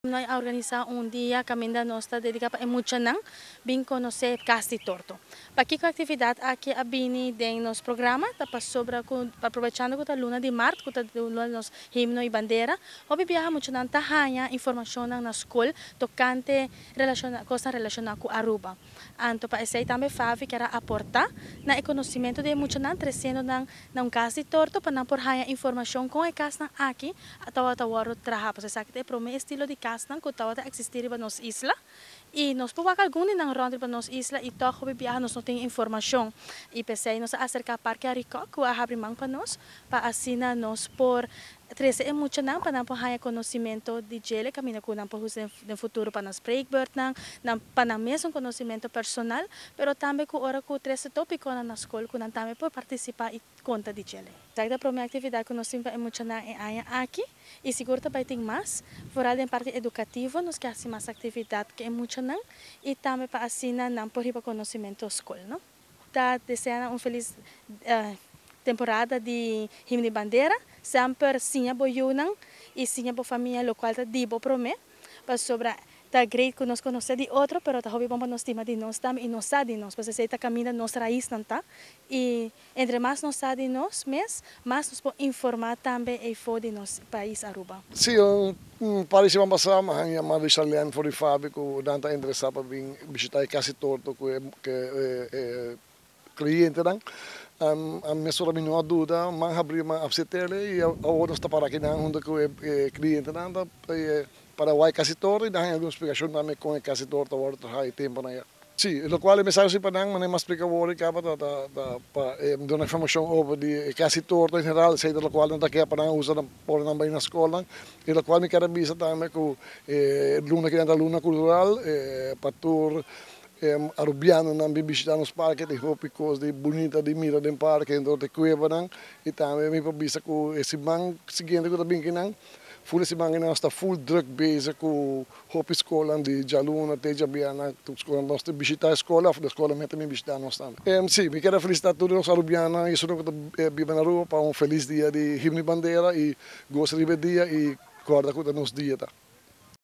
Nós organizamos dia que ainda nós está dedicado a muito não, bem conhecer Casti Torto. Para que atividade aqui a bini tem nos programa, tá para sobra aproveitando que a luna de março, que a luna nos himno e bandeira, hobby viaja muito não tá hanha informação na escola tocante coisa relacionada com Aruba. Anto para esse também faz que era aportar na conhecimento de muito não trazendo na Casti Torto para não por hanha informação com a casa aqui, até o trabalho, porque sabe que é estilo de casa que estava a existir para nossa isla e nós podemos alguns não rondar para nossa isla e todo o viajar nós não tem informação e pensei nos acercar ao Parque Arico que vai abrir mão para nós para assim nós por trazer muito não para não ter conhecimento de gele caminho com não por no futuro para nós breakbird não para mesmo conhecimento personal, pero também com hora que trazer tópico na escola que não também por participar e conta de gele. Daí da primeira atividade que nós sempre é muito não é aqui e seguro também tem mais fora em parte educativa nós queremos mais atividade que é muito não e também para assim não por riba conhecimento escola, não? Tá desejando feliz temporada de himno de bandeira, sempre sinha boiunang e sinha bo família local tá dibo prome, para sobra tá great que nós conhecer de outro, pero tá hobby bom para nós estima de nós também e nós sabe de nós, porque se tá caminha nossa raiz não tá e entre mais nós sabe de nós, mais nós podemos informar também e for de nosso país Aruba. Sim, parece uma passada, mas a minha italiana foi fábrico, não está interessado para vir visitar Casti Torto que cliente não. A minha senhora não há dúvida, mas abrir uma absetele e a outra está para aqui não, onde que cliente não para o Casti Torto e dá alguma explicação também com o Casti Torto agora há tempo não é. Sim, o qual é mensagem para não, mas explica o que é para dar informação sobre Casti Torto em geral, sei do qual não está aqui para não usar por não bem na escola e o qual me quero avisar também que luna que é luna cultural para tour arubiano não visitar nos parques de roupas de bonita de mira de parque então de cueva não e também me pabisa com esse man seguinte que também que não full esse man não está full drug base com roupa escola de jaluna até jabiana tu escola nós te visitar a escola me também visitar nós também sim me quero felicitar todos os arubianos isso não que vive na rua para feliz dia de himno e bandeira e gosto de dia e guarda com nos dia tá